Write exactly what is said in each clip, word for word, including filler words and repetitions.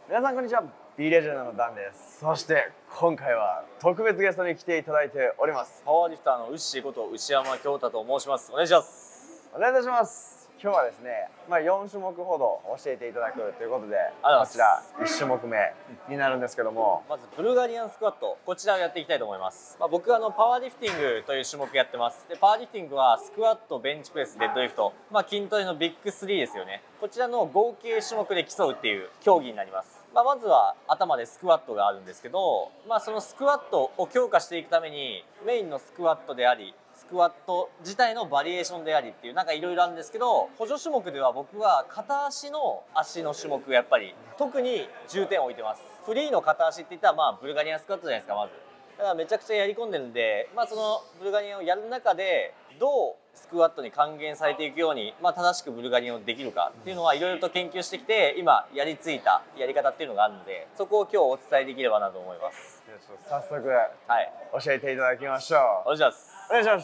皆さんこんにちは、B レジェンドのダンです。そして今回は特別ゲストに来ていただいております。 パワーリフターのウッシーこと牛山京太と申します。お願いします。 お願いいたします。今日はですね、まあ、よん種目ほど教えていただくということで、こちらいち種目めになるんですけども、 まずブルガリアンスクワット、こちらをやっていきたいと思います。まあ、僕はあのパワーリフティングという種目やってます。でパワーリフティングはスクワット、ベンチプレス、デッドリフト、まあ、筋トレのビッグスリーですよね。こちらの合計種目で競うっていう競技になります。まあ、まずは頭でスクワットがあるんですけど、まあ、そのスクワットを強化していくためにメインのスクワットでありスクワット自体のバリエーションでありっていうなんかいろいろあるんですけど、補助種目では僕は片足の足の種目やっぱり特に重点を置いてます。フリーの片足っていったらまあブルガリアンスクワットじゃないですか。まずだからめちゃくちゃやり込んでるんで、まあ、そのブルガリアンをやる中でどうスクワットに還元されていくように、まあ、正しくブルガリアンをできるかっていうのはいろいろと研究してきて今やりついたやり方っていうのがあるので、そこを今日お伝えできればなと思います。 早速、はい、教えていただきましょう。 お願いします。 お願いします。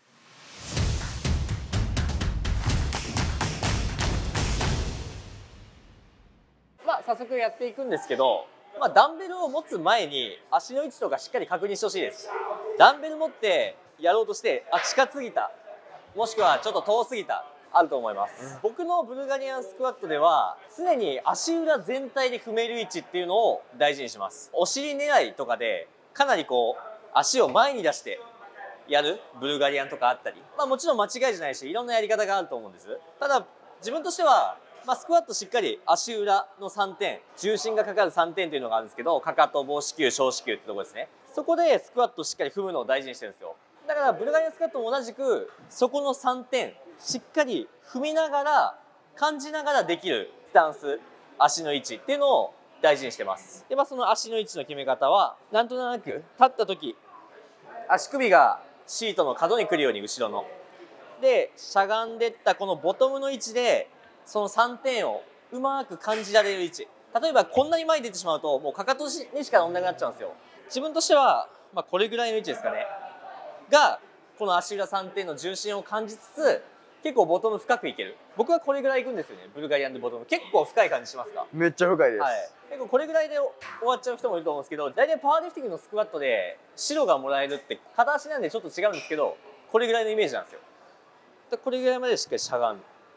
まあ早速やっていくんですけど、まあ、ダンベルを持つ前に足の位置とかしっかり確認してほしいです。ダンベル持ってやろうとしてあ近すぎたもしくはちょっと遠すぎたあると思います、うん、僕のブルガリアンスクワットでは常に足裏全体で踏める位置っていうのを大事にします。お尻狙いとかでかなりこう足を前に出してやるブルガリアンとかあったり、まあ、もちろん間違いじゃないしいろんなやり方があると思うんです。ただ自分としてはまあ、スクワットしっかり足裏のさんてん、重心がかかるさんてんというのがあるんですけど、かかと、棒子球、小子球ってところですね。そこでスクワットしっかり踏むのを大事にしてるんですよ。だからブルガリアンスクワットも同じくそこのさんてんしっかり踏みながら感じながらできるスタンス、足の位置っていうのを大事にしてます。で、まあ、その足の位置の決め方はなんとなく立った時足首がシートの角に来るように後ろのでしゃがんでったこのボトムの位置でそのさんてんをうまく感じられる位置。例えばこんなに前に出てしまうともうかかとにしか乗んなくなっちゃうんですよ。自分としては、まあ、これぐらいの位置ですかねがこの足裏さんてんの重心を感じつつ結構ボトム深くいける。僕はこれぐらいいくんですよね。ブルガリアンでボトム結構深い感じしますか？ めっちゃ深いです、 はい、結構これぐらいで終わっちゃう人もいると思うんですけど、大体パワーリフティングのスクワットで白がもらえるって片足なんでちょっと違うんですけどこれぐらいのイメージなんですよ。でこれぐらいまでしっかりしゃがむ。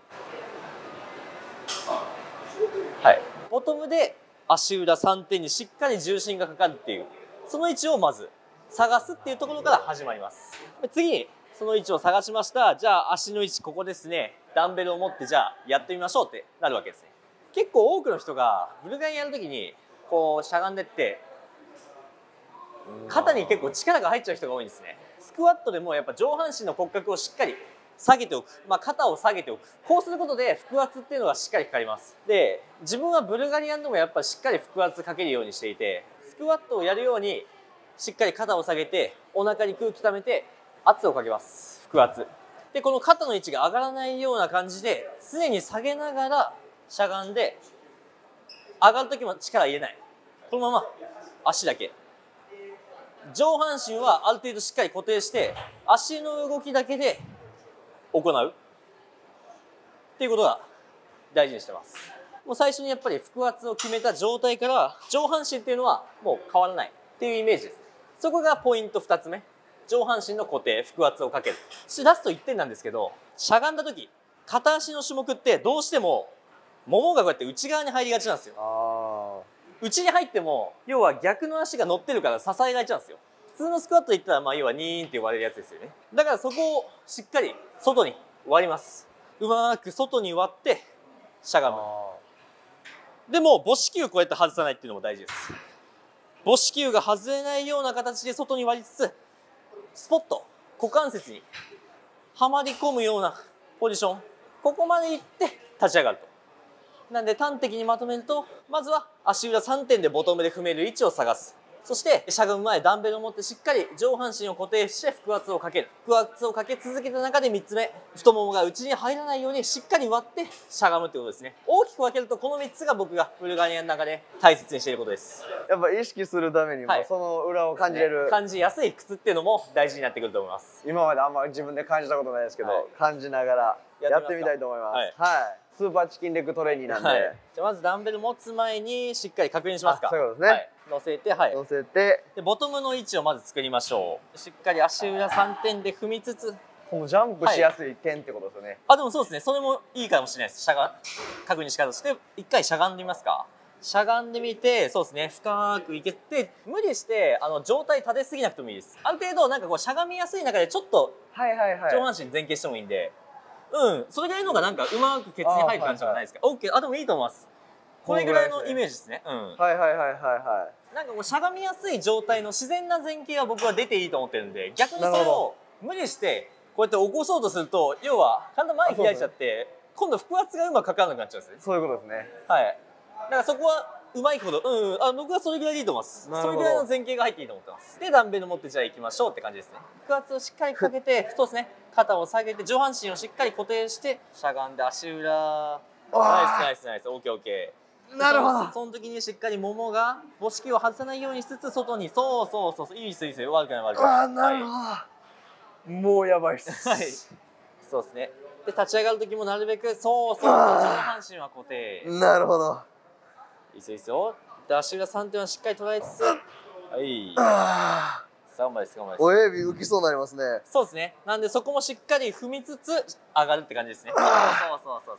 はい、ボトムで足裏さんてんにしっかり重心がかかるっていうその位置をまず探すっていうところから始まります。で次にその位置を探しました。じゃあ足の位置ここですね。ダンベルを持ってじゃあやってみましょうってなるわけですね。結構多くの人がブルガリアンやるときにこうしゃがんでって肩に結構力が入っちゃう人が多いんですね。スクワットでもやっぱ上半身の骨格をしっかり下げておく、まあ、肩を下げておく。こうすることで腹圧っていうのがしっかりかかります。で自分はブルガリアンでもやっぱりしっかり腹圧かけるようにしていてスクワットをやるようにしっかり肩を下げてお腹に空気溜めて圧をかけます。腹圧でこの肩の位置が上がらないような感じで常に下げながらしゃがんで上がる時も力入れない。このまま足だけ上半身はある程度しっかり固定して足の動きだけで行うっていうことが大事にしてます。もう最初にやっぱり腹圧を決めた状態から上半身っていうのはもう変わらないっていうイメージです。そこがポイントふたつめ。上半身の固定、腹圧をかける。そしてラストいってんなんですけど、しゃがんだ時片足の種目ってどうしてもももがこうやって内側に入りがちなんですよ。あ内に入っても要は逆の足が乗ってるから支えられちゃうんですよ。普通のスクワットで言ったらまあ要はニーンって割れるやつですよね。だからそこをしっかり外に割ります。うまく外に割ってしゃがむ。でも母子球こうやって外さないっていうのも大事です。母子球が外れないような形で外に割りつつスポッと股関節にはまり込むようなポジション、ここまでいって立ち上がると。なんで端的にまとめるとまずは足裏さんてんでボトムで踏める位置を探す。そしてしゃがむ前ダンベルを持ってしっかり上半身を固定して腹圧をかける。腹圧をかけ続けた中でみっつめ、太ももが内に入らないようにしっかり割ってしゃがむってことですね。大きく分けるとこのみっつが僕がブルガリアンの中で大切にしていることです。 やっぱ意識するためにも、はい、その裏を感じれる、 ね、感じやすい靴っていうのも大事になってくると思います。 今まであんまり自分で感じたことないですけど、はい、感じながらやってみたいと思います。はい、はいスーパーチキンレッグトレーニーなんで、 はい、じゃあまずダンベル持つ前にしっかり確認しますか。 そういうことですね、 はい、乗せて、はい、 乗せてでボトムの位置をまず作りましょう。しっかり足裏さんてんで踏みつつ、 このジャンプしやすい点ってことですよね、はい、 あでもそうですね、それもいいかもしれないです。しゃが確認し方として一回しゃがんでみますか。しゃがんでみて、そうですね、深くいけて、無理してあの上体立てすぎなくてもいいです。ある程度なんかこうしゃがみやすい中でちょっと上半身前傾してもいいんで、うん、それぐらいのがなんかうまくケツに入る感じじゃないですか。オッケー、あでもいいと思います。これぐらいのイメージですね。うん。 はいはいはいはいはい。なんかこうしゃがみやすい状態の自然な前傾は僕は出ていいと思ってるんで、逆にそれを無理してこうやって起こそうとすると、要は体前開いちゃって、今度腹圧がうまくかからなくなっちゃうんですね。 そういうことですね。 はい。だからそこはうまいほど、うん、あ僕はそれぐらいでいいと思います。それぐらいの前傾が入っていいと思ってます。でダンベル持ってじゃあ行きましょうって感じですね。腹圧をしっかりかけて、そうですね、肩を下げて上半身をしっかり固定してしゃがんで足裏、ナイスナイスナイス、オーケーオーケー。なるほど。その時にしっかりももが母子球を外さないようにしつつ外に、そうそうそうそう、いいですいいですよ、悪くない悪くない。 ああなるほど、はい、もうやばいっす。 はい、そうですね。で立ち上がる時もなるべくそうそうそう、上半身は固定。 なるほど、 いいですよいいですよ。で足裏さんてんはしっかり捉えつつ、はい、頑張りです頑張りです。 親指浮きそうになりますね。 そうですね。なんでそこもしっかり踏みつつ上がるって感じですね。そうそうそうそう。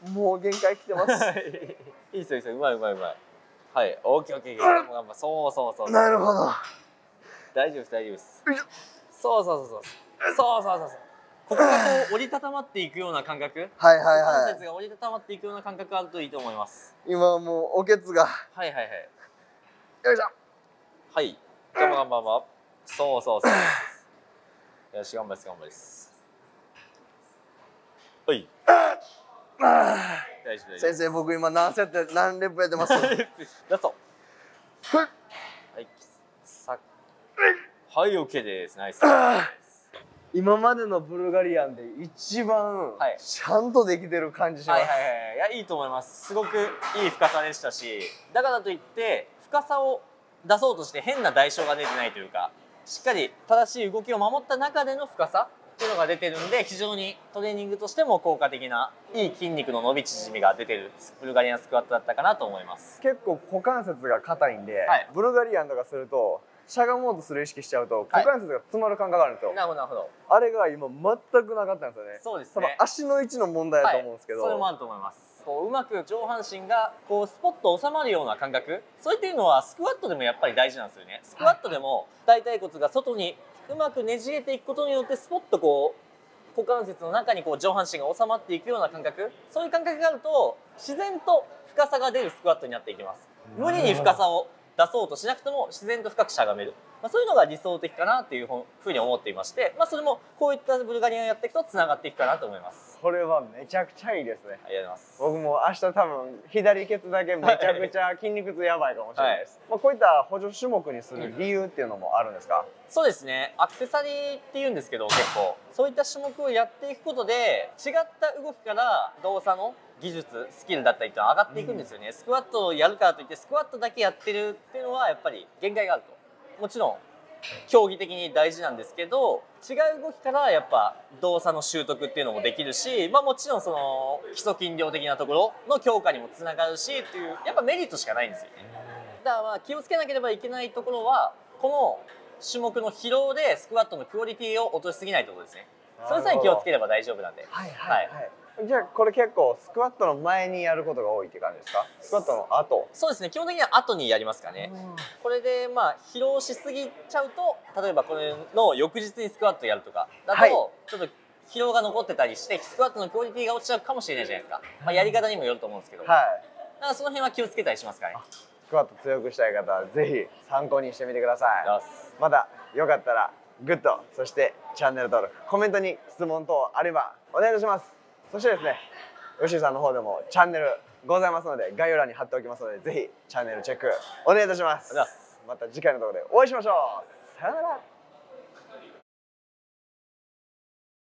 もう限界きてます。 いいですよいいですよ、うまいうまいうまい。はい、オーケーオーケー、頑張頑張、そうそうそう。 なるほど。 大丈夫です大丈夫です。そうそうそうそう。そうそうそうそう。ここがこう折りたたまっていくような感覚。はいはいはい。関節が折りたたまっていくような感覚があるといいと思います。 今もうおけつが。はいはいはい。よいしょ。 はい。頑張頑張頑張。そうそうそう。よし頑張りです頑張りです。はい。大丈夫。 先生僕今何セット何レップやってます。 ラスト。はい。さ。はい OK です。ナイス。 今までのブルガリアンで一番ちゃんとできてる感じします。はいはいはい、いやいいと思います。すごくいい深さでしたし、だからといって深さを出そうとして変な代償が出てないというか、しっかり正しい動きを守った中での深さっていうのが出てるんで、非常にトレーニングとしても効果的ないい筋肉の伸び縮みが出てるブルガリアンスクワットだったかなと思います。 結構股関節が硬いんで、はい、ブルガリアンとかするとしゃがもうとする意識しちゃうと股関節が詰まる感覚があるんですよ。 なるほどなるほど。 あれが今全くなかったんですよね。 そうですね。 多分足の位置の問題だと思うんですけど、 はい、それもあると思います。こううまく上半身がこうスポッと収まるような感覚、そういったのはスクワットでもやっぱり大事なんですよね。スクワットでも大腿骨が外にうまくねじれていくことによってスポッとこう股関節の中にこう上半身が収まっていくような感覚、そういう感覚があると自然と深さが出るスクワットになっていきます。無理に深さを出そうとしなくても自然と深くしゃがめる、まあ、そういうのが理想的かなっていうふうに思っていまして、まあ、それもこういったブルガリアンをやっていくとつながっていくかなと思います。 これはめちゃくちゃいいですね。 ありがとうございます。 僕も明日多分左ケツだけめちゃくちゃ筋肉痛やばいかもしれないです、はい、まあこういった補助種目にする理由っていうのもあるんですか？ うん、そうですね、アクセサリーっていうんですけど、結構そういった種目をやっていくことで違った動きから動作の技術スキルだったりって上がっていくんですよね、うん、スクワットをやるからといってスクワットだけやってるっていうのはやっぱり限界があると。もちろん競技的に大事なんですけど、違う動きからやっぱ動作の習得っていうのもできるし、まあ、もちろんその基礎筋量的なところの強化にもつながるしっていうやっぱメリットしかないんですよね。だからまあ気をつけなければいけないところはこの種目の疲労でスクワットのクオリティを落としすぎないところですね。それさえ気をつければ大丈夫なんで。はいはい、はい。 じゃあこれ結構スクワットの前にやることが多いって感じですか？スクワットの後？そうですね、基本的には後にやりますかね。これでまあ疲労しすぎちゃうと、例えばこれの翌日にスクワットやるとかだと、はい、ちょっと疲労が残ってたりしてスクワットのクオリティが落ちちゃうかもしれないじゃないですか。まあ、やり方にもよると思うんですけど、はい、だからその辺は気をつけたりしますかね。スクワット強くしたい方はぜひ参考にしてみてください。またよかったらグッド、そしてチャンネル登録、コメントに質問等あればお願いいたします。そしてですね、吉井さんの方でもチャンネルございますので概要欄に貼っておきますので、ぜひチャンネルチェックお願いいたします。また次回の動画でお会いしましょう。さよなら。